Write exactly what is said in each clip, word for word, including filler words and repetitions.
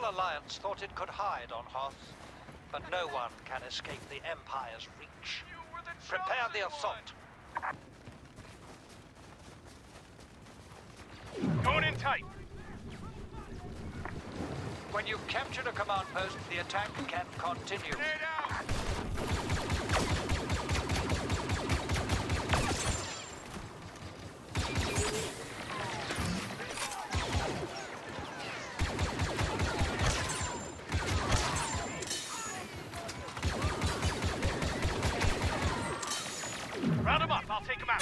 Alliance thought it could hide on Hoth, but no one can escape the Empire's reach. Prepare the assault. Going in tight. When you've captured a command post, the attack can continue. Grenade out. Round them up. I'll take them out.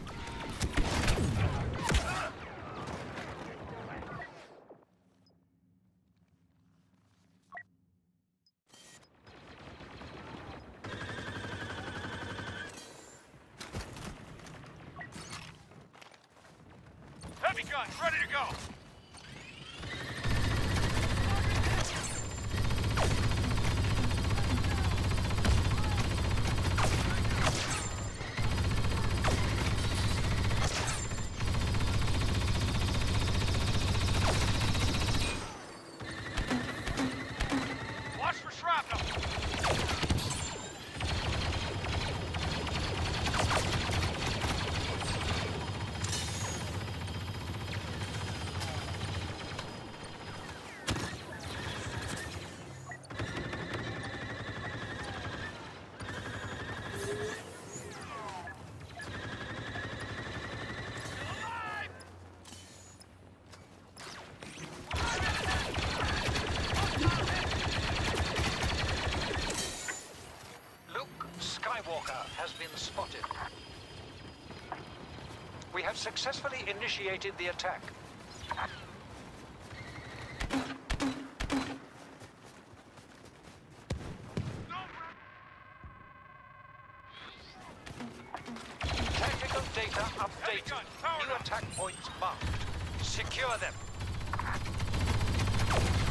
Heavy guns, ready to go! Watch for shrapnel! Skywalker has been spotted. We have successfully initiated the attack. Tactical data updated. New attack points marked. Secure them.